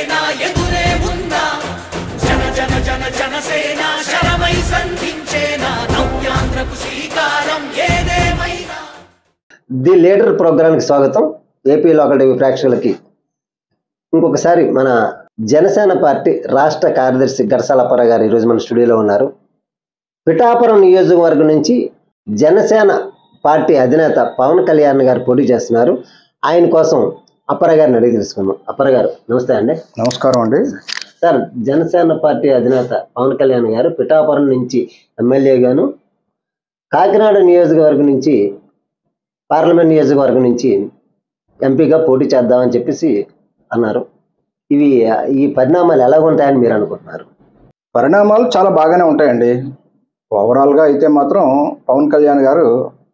జనసేన ఎదురే ఉన్నా జన జన జన జనసేన శరమై సంధించేనా నవ్యాంధ్రకు శ్రీకారం ఏదేమైనా. ది లీడర్ ప్రోగ్రాంకి స్వాగతం. ఏపీ లోకల్ టీవీ ప్రేక్షకులకి ఇంకొకసారి మన జనసేన పార్టీ రాష్ట్ర కార్యదర్శి గరసాల అప్పారావు గారు ఈరోజు మన స్టూడియోలో ఉన్నారు. పిఠాపురం నియోజకవర్గం నుంచి జనసేన పార్టీ అధినేత పవన్ కళ్యాణ్ గారు పోటీ చేస్తున్నారు. ఆయన కోసం అప్పారావు గారిని అడిగి తెలుసుకుందాం. అప్పారావు గారు నమస్తే అండి. నమస్కారం అండి. సార్, జనసేన పార్టీ అధినేత పవన్ కళ్యాణ్ గారు పిఠాపురం నుంచి ఎమ్మెల్యేగాను, కాకినాడ నియోజకవర్గం నుంచి పార్లమెంట్ నియోజకవర్గం నుంచి ఎంపీగా పోటీ చేద్దామని చెప్పేసి అన్నారు. ఈ పరిణామాలు ఎలా ఉంటాయని మీరు అనుకుంటున్నారు? పరిణామాలు చాలా బాగానే ఉంటాయండి. ఓవరాల్గా అయితే మాత్రం పవన్ కళ్యాణ్ గారు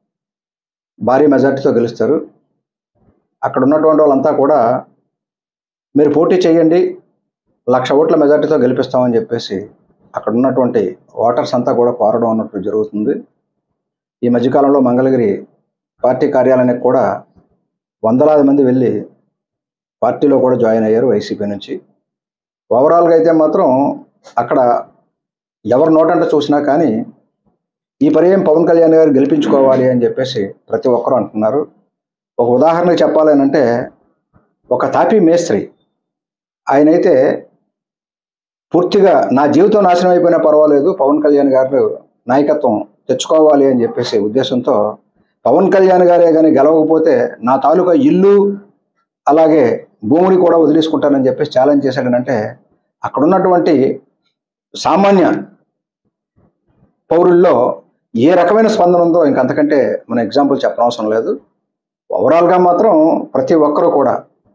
భారీ మెజార్టీతో గెలుస్తారు. అక్కడ ఉన్నటువంటి వాళ్ళంతా కూడా మీరు పోటీ చేయండి, 1,00,000 ఓట్ల మెజార్టీతో గెలిపిస్తామని చెప్పేసి అక్కడ ఉన్నటువంటి ఓటర్స్ అంతా కూడా కోరడం అన్నట్టు జరుగుతుంది. ఈ మధ్యకాలంలో మంగళగిరి పార్టీ కార్యాలయానికి కూడా వందలాది మంది వెళ్ళి పార్టీలో కూడా జాయిన్ అయ్యారు వైసీపీ నుంచి. ఓవరాల్గా అయితే మాత్రం అక్కడ ఎవరు నోటంట చూసినా కానీ ఈ పర్యాయం పవన్ కళ్యాణ్ గారు గెలిపించుకోవాలి అని చెప్పేసి ప్రతి ఒక్కరూ అంటున్నారు. ఒక ఉదాహరణకు చెప్పాలనంటే, ఒక తాపీ మేస్త్రి ఆయనైతే పూర్తిగా నా జీవితం నాశనం అయిపోయినా పర్వాలేదు, పవన్ కళ్యాణ్ గారు నాయకత్వం తెచ్చుకోవాలి అని చెప్పేసి ఉద్దేశంతో పవన్ కళ్యాణ్ గారే కానీ గెలవకపోతే నా తాలూకా ఇల్లు అలాగే భూమిని కూడా వదిలేసుకుంటానని చెప్పేసి ఛాలెంజ్ చేశాడనంటే, అక్కడ ఉన్నటువంటి సామాన్య పౌరుల్లో ఏ రకమైన స్పందన ఉందో ఇంకంతకంటే మన ఎగ్జాంపుల్ చెప్పనవసరం లేదు. ఓవరాల్గా మాత్రం ప్రతి ఒక్కరూ కూడా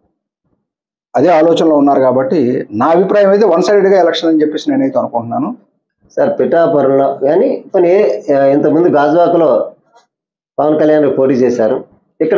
అదే ఆలోచనలో ఉన్నారు. కాబట్టి నా అభిప్రాయం అయితే వన్ సైడెడ్గా ఎలక్షన్ అని చెప్పేసి నేనైతే అనుకుంటున్నాను. సార్, పిఠాపురంలో కానీ కొన్ని ఇంతకుముందు గాజువాకలో పవన్ కళ్యాణ్ పోటీ చేశారు. ఇక్కడ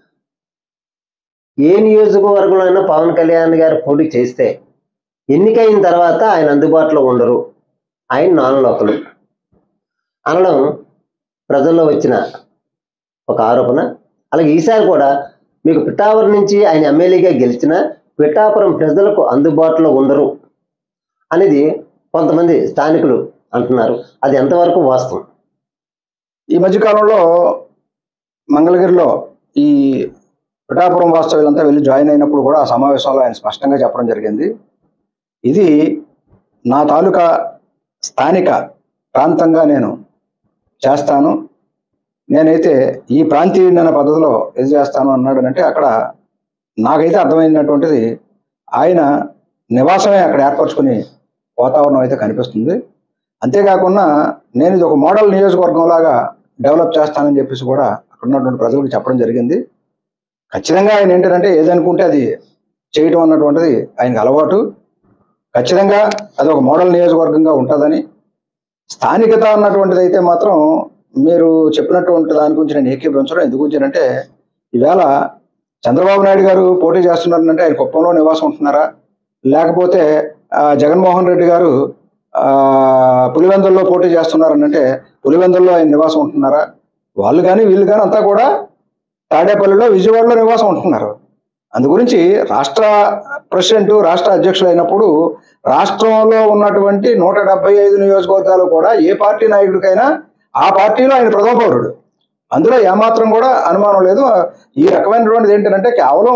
ఏ నియోజకవర్గంలో అయినా పవన్ కళ్యాణ్ గారు పోటీ చేస్తే ఎన్నికైన తర్వాత ఆయన అందుబాటులో ఉండరు, ఆయన నాన్ లోకలు అనడం ప్రజల్లో వచ్చిన ఒక ఆరోపణ. అలాగే ఈసారి కూడా మీకు పిఠాపురం నుంచి ఆయన ఎమ్మెల్యేగా గెలిచిన పిఠాపురం ప్రజలకు అందుబాటులో ఉండరు అనేది కొంతమంది స్థానికులు అంటున్నారు. అది ఎంతవరకు వాస్తవం? ఈ మధ్యకాలంలో మంగళగిరిలో ఈ పిఠాపురం వాస్తవ్యులంతా వెళ్ళి జాయిన్ అయినప్పుడు కూడా ఆ సమావేశంలో ఆయన స్పష్టంగా చెప్పడం జరిగింది, ఇది నా తాలూకా స్థానిక ప్రాంతంగా నేను చేస్తాను, నేనైతే ఈ ప్రాంతీయ పద్ధతిలో ఇది చేస్తాను అన్నాడు. అంటే అక్కడ నాకైతే అర్థమైనటువంటిది ఆయన నివాసమే అక్కడ ఏర్పరచుకుని వాతావరణం అయితే కనిపిస్తుంది. అంతేకాకుండా నేను ఇది ఒక మోడల్ నియోజకవర్గంలాగా డెవలప్ చేస్తానని చెప్పేసి కూడా అక్కడ ఉన్నటువంటి ప్రజలకు చెప్పడం జరిగింది. ఖచ్చితంగా ఆయన ఏంటంటే ఏదనుకుంటే అది చేయటం అన్నటువంటిది ఆయనకు అలవాటు. ఖచ్చితంగా అది ఒక మోడల్ నియోజకవర్గంగా ఉంటుందని, స్థానికత అన్నటువంటిది అయితే మాత్రం మీరు చెప్పినటువంటి దాని గురించి నేను ఏకీభవించడం. ఎందుకు గురించానంటే, ఈవేళ చంద్రబాబు నాయుడు గారు పోటీ చేస్తున్నారంటే ఆయన కుప్పంలో నివాసం ఉంటున్నారా, లేకపోతే జగన్మోహన్ రెడ్డి గారు పులివెందుల్లో పోటీ చేస్తున్నారనంటే పులివెందుల్లో ఆయన నివాసం ఉంటున్నారా, వాళ్ళు కానీ వీళ్ళు కానీ అంతా కూడా తాడేపల్లిలో విజయవాడలో నివాసం ఉంటున్నారు. అందుగురించి రాష్ట్ర ప్రెసిడెంట్ రాష్ట్ర అధ్యక్షులు అయినప్పుడు రాష్ట్రంలో ఉన్నటువంటి 175 నియోజకవర్గాలు కూడా ఏ పార్టీ నాయకుడికైనా ఆ పార్టీలో ఆయన ప్రథమ పౌరుడు, అందులో ఏమాత్రం కూడా అనుమానం లేదు. ఈ రకమైనటువంటిది ఏంటంటే కేవలం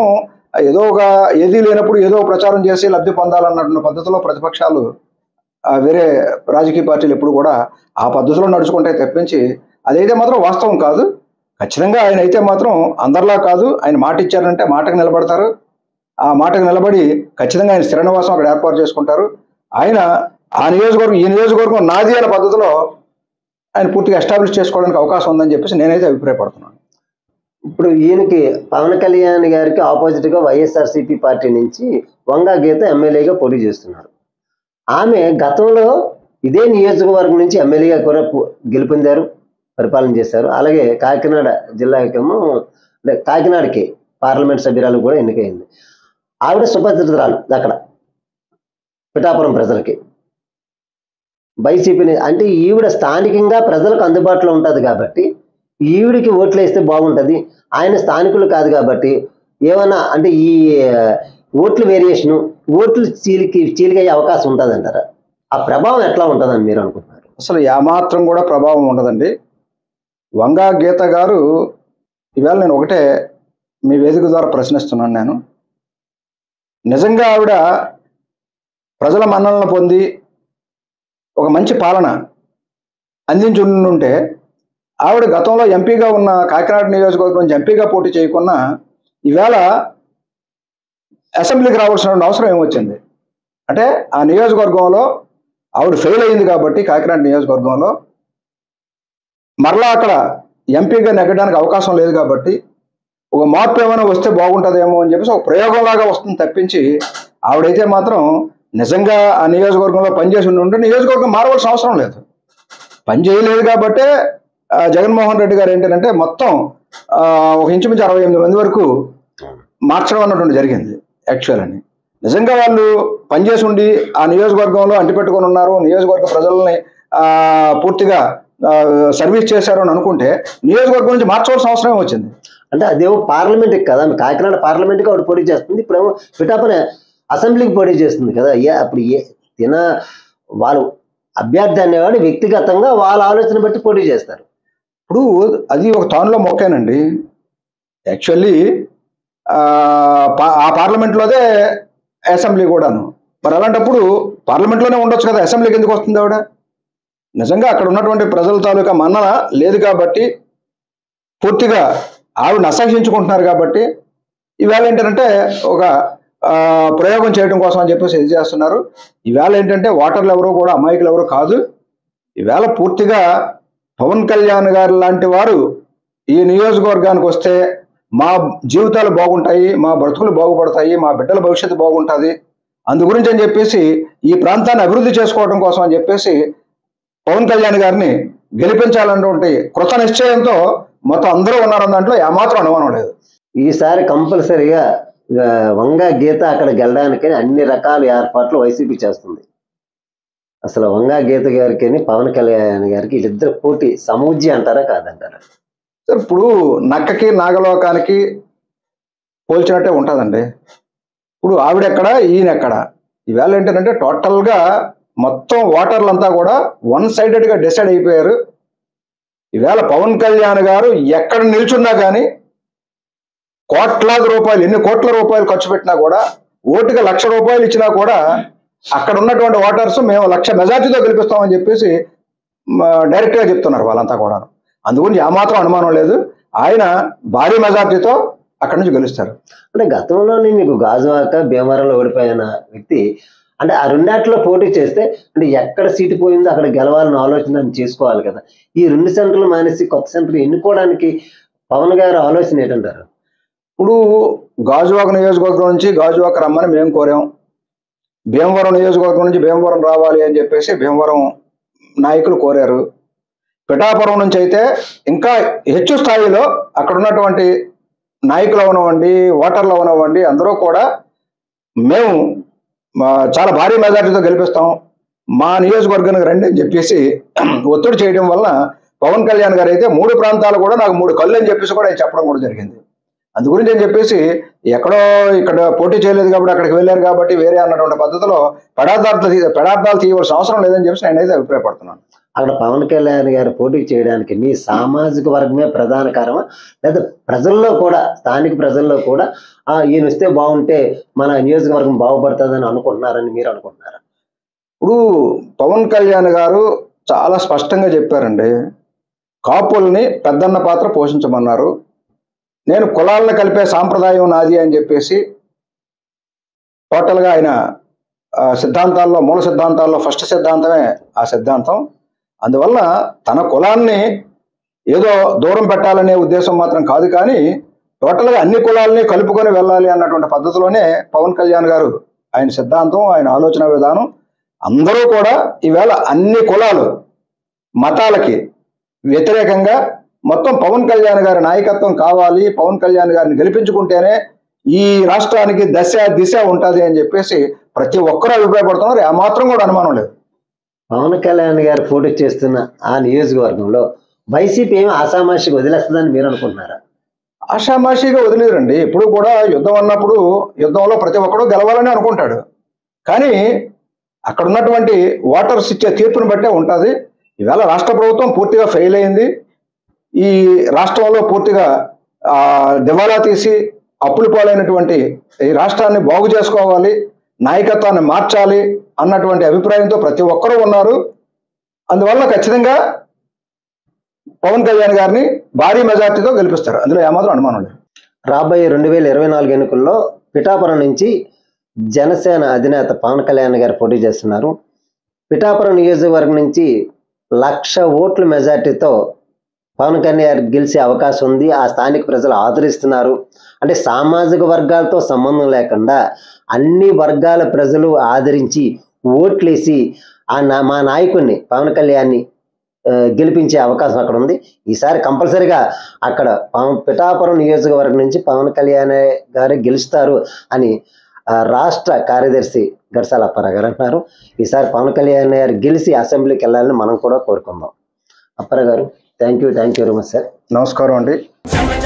ఏదీ లేనప్పుడు ఏదో ప్రచారం చేసి లబ్ధి పొందాలన్న పద్ధతిలో ప్రతిపక్షాలు వేరే రాజకీయ పార్టీలు ఎప్పుడు కూడా ఆ పద్ధతిలో నడుచుకుంటే తప్పించి అదైతే మాత్రం వాస్తవం కాదు. ఖచ్చితంగా ఆయన అయితే మాత్రం అందరిలా కాదు, ఆయన మాట ఇచ్చారంటే మాటకు నిలబడతారు. ఆ మాటకు నిలబడి ఖచ్చితంగా ఆయన స్థిర నివాసం అక్కడ ఏర్పాటు చేసుకుంటారు. ఆయన ఆ నియోజకవర్గం ఈ నియోజకవర్గం నాది అనే పద్ధతిలో ఆయన పూర్తిగా ఎస్టాబ్లిష్ చేసుకోవడానికి అవకాశం ఉందని చెప్పేసి నేనైతే అభిప్రాయపడుతున్నాను. ఇప్పుడు ఈయనకి పవన్ కళ్యాణ్ గారికి ఆపోజిట్గా వైఎస్ఆర్సీపీ పార్టీ నుంచి వంగా గీత ఎమ్మెల్యేగా పోటీ చేస్తున్నారు. ఆమె గతంలో ఇదే నియోజకవర్గం నుంచి ఎమ్మెల్యేగా కూడా గెలుపొందారు, పరిపాలన చేశారు. అలాగే కాకినాడ జిల్లాకేమో కాకినాడకి పార్లమెంట్ సభ్యురాలు కూడా ఎన్నికైంది. ఆవిడ సుపరిచితురాలు అక్కడ పిఠాపురం ప్రజలకి. వైసీపీని అంటే ఈవిడ స్థానికంగా ప్రజలకు అందుబాటులో ఉంటుంది కాబట్టి ఈవిడికి ఓట్లు వేస్తే బాగుంటుంది. ఆయన స్థానికులు కాదు కాబట్టి ఏమన్నా అంటే ఓట్లు వేరియేషను, ఓట్లు చీలికయ్యే అవకాశం ఉంటుందంటారా? ఆ ప్రభావం ఎట్లా ఉంటుందని మీరు అనుకుంటున్నారు? అసలు ఏమాత్రం కూడా ప్రభావం ఉండదండి. వంగా గీత గారు ఈవేళ నేను ఒకటే మీ వేదిక ద్వారా ప్రశ్నిస్తున్నాను. నేను నిజంగా ఆవిడ ప్రజల మన్ననలు పొంది ఒక మంచి పాలన అందించుంటే ఆవిడ గతంలో ఎంపీగా ఉన్న కాకినాడ నియోజకవర్గం నుంచి ఎంపీగా పోటీ చేయకుండా ఈవేళ అసెంబ్లీకి రావాల్సిన అవసరం ఏమొచ్చింది అంటే ఆ నియోజకవర్గంలో ఆవిడ ఫెయిల్ అయింది కాబట్టి కాకినాడ నియోజకవర్గంలో మరలా అక్కడ ఎంపీగా నెగ్గడానికి అవకాశం లేదు కాబట్టి ఒక మార్పు ఏమైనా వస్తే బాగుంటుందేమో అని చెప్పేసి ఒక ప్రయోగంలాగా వస్తుంది తప్పించి ఆవిడైతే మాత్రం నిజంగా ఆ నియోజకవర్గంలో పనిచేసి ఉంటే నియోజకవర్గం మారవలసిన అవసరం లేదు. పని చేయలేదు కాబట్టే జగన్మోహన్ రెడ్డి గారు ఏంటంటే మొత్తం ఒక ఇంచుమించు 68 మంది వరకు మార్చడం అన్నటువంటి జరిగింది యాక్చువల్ అని. నిజంగా వాళ్ళు పనిచేసి ఉండి ఆ నియోజకవర్గంలో అంటిపెట్టుకొని ఉన్నారు, నియోజకవర్గ ప్రజల్ని పూర్తిగా సర్వీస్ చేశారు అని అనుకుంటే నియోజకవర్గం నుంచి మార్చవలసిన అవసరం వచ్చింది. అంటే అదేమో పార్లమెంట్కి కదా, కాకినాడ పార్లమెంట్కి ఆవిడ పోటీ చేస్తుంది, ఇప్పుడేమో పిఠాపురం అసెంబ్లీకి పోటీ చేస్తుంది కదా. అప్పుడు వాళ్ళు అభ్యర్థి అనేవాడు వ్యక్తిగతంగా వాళ్ళ ఆలోచన బట్టి పోటీ చేస్తారు. ఇప్పుడు అది ఒక తానులో మొక్కేనండి యాక్చువల్లీ. ఆ పార్లమెంట్లోదే అసెంబ్లీ కూడాను. మరి అలాంటప్పుడు పార్లమెంట్లోనే ఉండొచ్చు కదా, అసెంబ్లీకి ఎందుకు వస్తుంది ఆవిడ? నిజంగా అక్కడ ఉన్నటువంటి ప్రజల తాలూకా మన్నన లేదు కాబట్టి పూర్తిగా ఆవిడని అసహ్యించుకుంటున్నారు కాబట్టి ఈవేళ ఏంటంటే ఒక ప్రయోగం చేయడం కోసం అని చెప్పేసి ఇది చేస్తున్నారు. ఈవేళ ఏంటంటే ఓటర్లు ఎవరు కూడా అమాయకులు ఎవరు కాదు. ఈవేళ పూర్తిగా పవన్ కళ్యాణ్ గారు లాంటి వారు ఈ నియోజకవర్గానికి వస్తే మా జీవితాలు బాగుంటాయి, మా బ్రతుకులు బాగుపడతాయి, మా బిడ్డల భవిష్యత్తు బాగుంటుంది, అందు గురించి అని చెప్పేసి ఈ ప్రాంతాన్ని అభివృద్ధి చేసుకోవడం కోసం అని చెప్పేసి పవన్ కళ్యాణ్ గారిని గెలిపించాలన్నటువంటి కృత నిశ్చయంతో మొత్తం అందరూ ఉన్నారన్న దాంట్లో ఏమాత్రం అనుమానం లేదు. ఈసారి కంపల్సరిగా వంగా గీత అక్కడ గెలడానికి అన్ని రకాల ఏర్పాట్లు వైసీపీ చేస్తుంది. అసలు వంగా గీత గారికి పవన్ కళ్యాణ్ గారికి వీళ్ళిద్దరు పోటీ సమూజ్య అంటారా కాదంటారా? సార్ ఇప్పుడు నక్కకి నాగలోకానికి పోల్చినట్టే ఉంటుందండి. ఇప్పుడు ఆవిడెక్కడ ఈయనెక్కడ? ఈవేళ ఏంటంటే టోటల్గా మొత్తం ఓటర్లంతా కూడా వన్ సైడెడ్గా డిసైడ్ అయిపోయారు. ఈవేళ పవన్ కళ్యాణ్ గారు ఎక్కడ నిల్చున్నా కానీ కోట్లాది రూపాయలు, ఎన్ని కోట్ల రూపాయలు ఖర్చు పెట్టినా కూడా, ఓటుకి 1,00,000 రూపాయలు ఇచ్చినా కూడా అక్కడ ఉన్నటువంటి ఓటర్స్ మేము 1,00,000 మెజార్టీతో గెలిపిస్తామని చెప్పేసి డైరెక్ట్గా చెప్తున్నారు వాళ్ళంతా కూడా. అందుగురించి ఏమాత్రం అనుమానం లేదు, ఆయన భారీ మెజార్టీతో అక్కడి నుంచి గెలుస్తారు. అంటే గతంలోనే మీకు గాజువాక భీమవరంలో ఓడిపోయిన వ్యక్తి అంటే ఆ రెండాట్లో పోటీ చేస్తే అంటే ఎక్కడ సీటు పోయిందో అక్కడ గెలవాలని ఆలోచన చేసుకోవాలి కదా. ఈ 2 సెంటర్లు మానేసి కొత్త సెంటర్ ఎన్నుకోవడానికి పవన్ గారు ఆలోచన ఏంటంటారు? ఇప్పుడు గాజువాక నియోజకవర్గం నుంచి గాజువాక రమ్మని మేము కోరాం, భీమవరం నియోజకవర్గం నుంచి భీమవరం రావాలి అని చెప్పేసి భీమవరం నాయకులు కోరారు. పిఠాపురం నుంచి అయితే ఇంకా హెచ్చు స్థాయిలో అక్కడ ఉన్నటువంటి నాయకులు అవనివ్వండి, ఓటర్లు అవనివ్వండి, అందరూ కూడా మేము చాలా భారీ మెజార్టీతో గెలిపిస్తాం, మా నియోజకవర్గానికి రండి అని చెప్పేసి ఒత్తిడి చేయడం వల్ల పవన్ కళ్యాణ్ గారు అయితే 3 ప్రాంతాలు కూడా నాకు 3 కళ్ళు అని చెప్పేసి కూడా ఆయన చెప్పడం కూడా జరిగింది. అందు గురించి అని చెప్పేసి ఎక్కడో ఇక్కడ పోటీ చేయలేదు కాబట్టి అక్కడికి వెళ్ళారు కాబట్టి వేరే అన్నటువంటి పద్ధతిలో పెడార్థాలు తీయవలసిన అవసరం లేదని చెప్పేసి నేనైతే అభిప్రాయపడుతున్నాను. అక్కడ పవన్ కళ్యాణ్ గారు పోటీ చేయడానికి మీ సామాజిక వర్గమే ప్రధాన కారణమా, లేదా ప్రజల్లో కూడా, స్థానిక ప్రజల్లో కూడా ఈయన వస్తే బాగుంటే మన నియోజకవర్గం బాగుపడుతుందని అనుకుంటున్నారని మీరు అనుకుంటున్నారా? ఇప్పుడు పవన్ కళ్యాణ్ గారు చాలా స్పష్టంగా చెప్పారండి, కాపుల్ని పెద్దన్న పాత్ర పోషించమన్నారు, నేను కులాలను కలిపే సాంప్రదాయం నాది అని చెప్పేసి టోటల్గా ఆయన సిద్ధాంతాల్లో, మూల సిద్ధాంతాల్లో ఫస్ట్ సిద్ధాంతమే ఆ సిద్ధాంతం. అందువల్ల తన కులాన్ని ఏదో దూరం పెట్టాలనే ఉద్దేశం మాత్రం కాదు, కానీ టోటల్గా అన్ని కులాలని కలుపుకొని వెళ్ళాలి అన్నటువంటి పద్ధతిలోనే పవన్ కళ్యాణ్ గారు ఆయన సిద్ధాంతం, ఆయన ఆలోచన విధానం. అందరూ కూడా ఈవేళ అన్ని కులాలు మతాలకి వ్యతిరేకంగా మొత్తం పవన్ కళ్యాణ్ గారి నాయకత్వం కావాలి, పవన్ కళ్యాణ్ గారిని గెలిపించుకుంటేనే ఈ రాష్ట్రానికి దిశ ఉంటుంది అని చెప్పేసి ప్రతి ఒక్కరూ అభిప్రాయపడుతున్నారు. ఏమాత్రం కూడా అనుమానం లేదు. పవన్ కళ్యాణ్ గారు పోటీ చేస్తున్న ఆ నియోజకవర్గంలో వైసీపీ ఏమి ఆసామాషికి వదిలేస్తుందని మీరు అనుకుంటున్నారా? ఆషామాషిగా వదిలేరండి. ఎప్పుడు కూడా యుద్ధం అన్నప్పుడు యుద్ధంలో ప్రతి ఒక్కడు గెలవాలని అనుకుంటాడు. కానీ అక్కడ ఉన్నటువంటి ఓటర్స్ ఇచ్చే తీర్పుని బట్టే ఉంటుంది. ఈవేళ రాష్ట్ర ప్రభుత్వం పూర్తిగా ఫెయిల్ అయింది. ఈ రాష్ట్రంలో పూర్తిగా దివాలా తీసి అప్పులు పాలైనటువంటి ఈ రాష్ట్రాన్ని బాగు చేసుకోవాలి, నాయకత్వాన్ని మార్చాలి అన్నటువంటి అభిప్రాయంతో ప్రతి ఒక్కరూ ఉన్నారు. అందువల్ల ఖచ్చితంగా పవన్ కళ్యాణ్ గారిని భారీ మెజార్టీతో గెలిపిస్తారు. అందులో ఏమాత్రం అనుమానం లేదు. రాబోయే 2024 ఎన్నికల్లో పిఠాపురం నుంచి జనసేన అధినేత పవన్ కళ్యాణ్ గారు పోటీ చేస్తున్నారు. పిఠాపురం నియోజకవర్గం నుంచి 1,00,000 ఓట్ల మెజార్టీతో పవన్ కళ్యాణ్ గెలిచే అవకాశం ఉంది. ఆ స్థానిక ప్రజలు ఆదరిస్తున్నారు. అంటే సామాజిక వర్గాలతో సంబంధం లేకుండా అన్ని వర్గాల ప్రజలు ఆదరించి ఓట్లేసి మా నాయకుడిని పవన్ కళ్యాణ్ని గెలిపించే అవకాశం అక్కడ ఉంది. ఈసారి కంపల్సరిగా అక్కడ పిఠాపురం నియోజకవర్గం నుంచి పవన్ కళ్యాణ్ గారు గెలుస్తారు అని రాష్ట్ర కార్యదర్శి గడసాల అప్పారావు గారు అంటున్నారు. ఈసారి పవన్ కళ్యాణ్ గారు గెలిచి అసెంబ్లీకి వెళ్ళాలని మనం కూడా కోరుకుందాం. Apparao garu, thank you very much sir. నమస్కారం అండి.